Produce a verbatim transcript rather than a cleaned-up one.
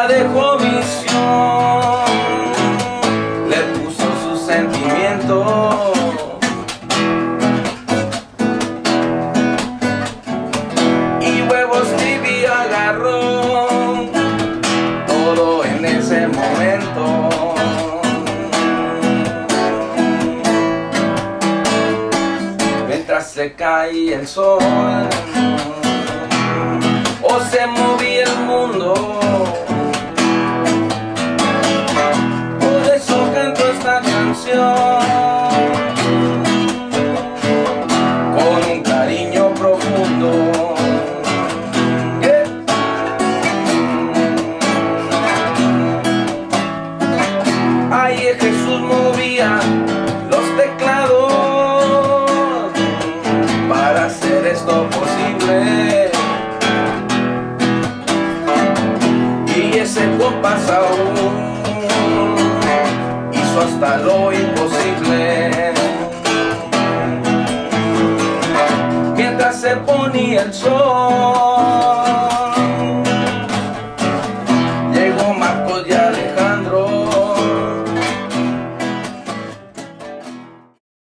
dejó visión, le puso sus sentimientos. Y huevos Stevie agarró todo en ese momento. Mientras se caía el sol o se movía el mundo, por eso canto esta canción con un cariño profundo. Yeah. Ahí Jesús movía los teclados para hacer esto posible. Y ese compás aún hizo hasta lo imposible. Mientras se ponía el sol,